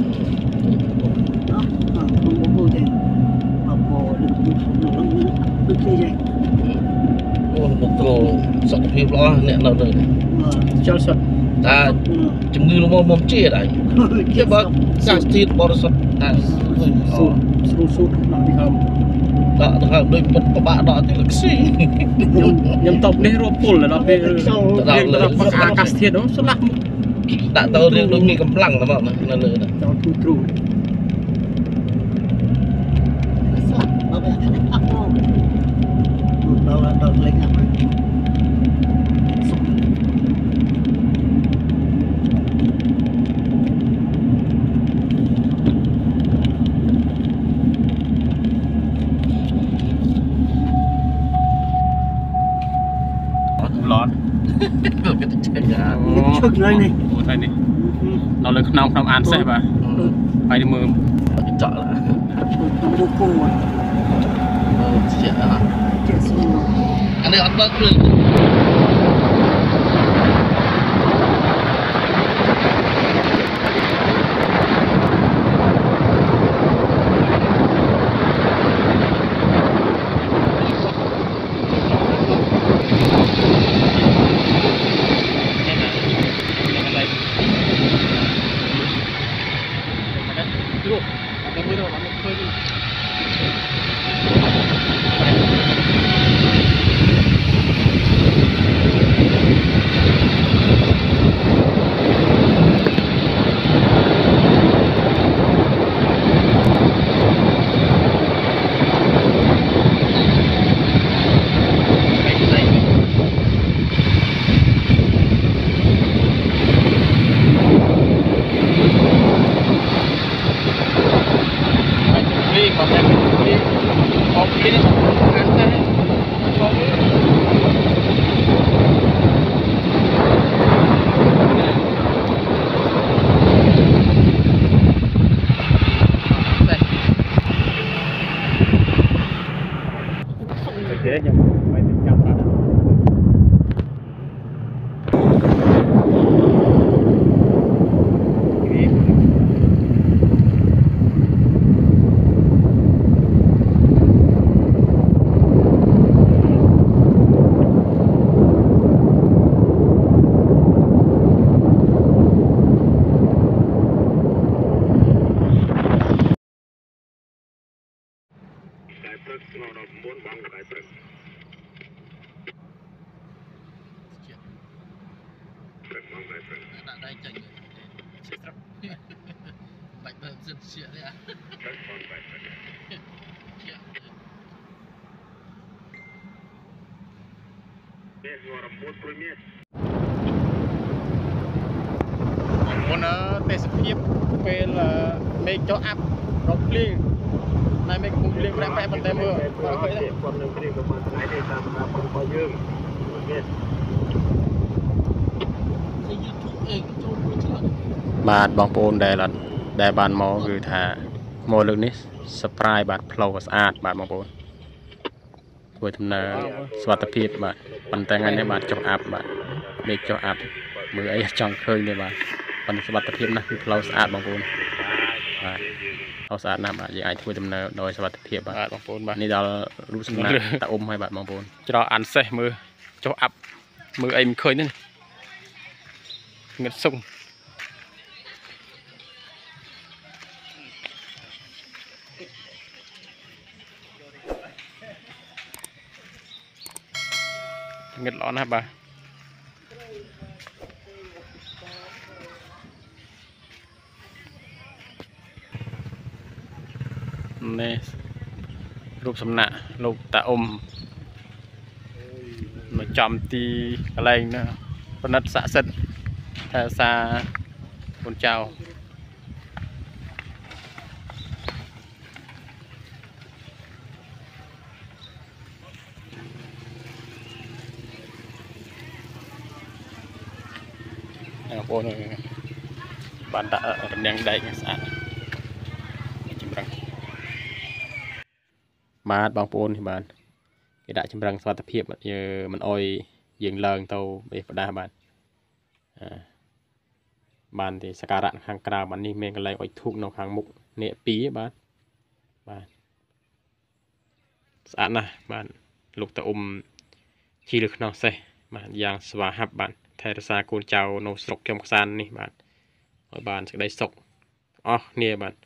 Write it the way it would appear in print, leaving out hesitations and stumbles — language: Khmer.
đó không có gì mà bộ được gì vậy một tổ sọt phiêu lo nè nào rồi cho sọt ta chấm ngư nó mồm chia đấy cái bác các tiết bỏ sọt ta sụt nó đi hầm đó đôi một bạn đó thì lực sĩ nhầm tộc đi rô pul là nó về đó là các tiết đó sắp lắm đã tao riêng đôi mi cầm lăng là nó lừa đó cho tru tru đó là lên apa lót chực này này đây này nó lên không ăn xe bà phải đi mưa chợ là vô cùng mà chết hả chết xong anh ấy ăn bớt luôn thế nhưng phải tính cầm ra đây chạy chết lắm bạch bờ dân xịa đấy à muốn testភាពពេលមេឃចុះអាប់រកភ្លៀងតែមេឃពុំភ្លៀងប្រាក់បែបប៉ុន្តែមើលគាត់ឃើញទេគាត់នឹងព្រៀងប្រហែលថ្ងៃទេតាមតាមរបស់យើងបាទបងប្អូនដែលបានមកគឺថាមកលើកនេះ surprise បាទផ្លូវស្អាតបាទបងប្អូនធ្វើដំណើរសុវត្ថិភាពបាទប៉ុន្តែថ្ងៃនេះបាទចុះអាប់បាទមេឃចុះអាប់មើលអីចង់ឃើញទេបាទប៉ុន្តែសុវត្ថិភាពណាស់គឺផ្លូវស្អាតបងប្អូនបាទផ្លូវស្អាតណាស់បាទយើងអាចធ្វើដំណើរដោយសុវត្ថិភាពបាទបងប្អូនបាទនេះដល់រូបសំណាកតាអ៊ុំហើយបាទបងប្អូនច្រកអានសេះមើលចុះអាប់មើលអីមិនឃើញទេងឹតសុងងឹតល្អណាស់បាទនេះរូបសំណាកលោកតាអ៊ុំមកចំទីកន្លែងណាប៉និតស័ក្តិសិទ្ធិថាសាកូនចៅបងប្អូនបានដាក់រនាំងដែកស្អាតចម្រឹងបាទបងប្អូនបាទគេដាក់ចម្រឹងសុវត្ថិភាពមិនអោយយើងឡើងទៅបេះផ្ដាស់បាទបានទីសក្ការៈខាងក្រៅបាននេះមានកន្លែងអុជធូបនៅខាងមុខនេះពីរបាទស្អាតណាស់បាទលោកតាជីលើខ្នោះសេះបាទយ៉ាងស្វាហាប់បាទថែរក្សាកូនចៅនៅស្រុកខ្ញុំខ្សាននេះបាទឲ្យបានសេចក្តីសុខអស់គ្នាបាទ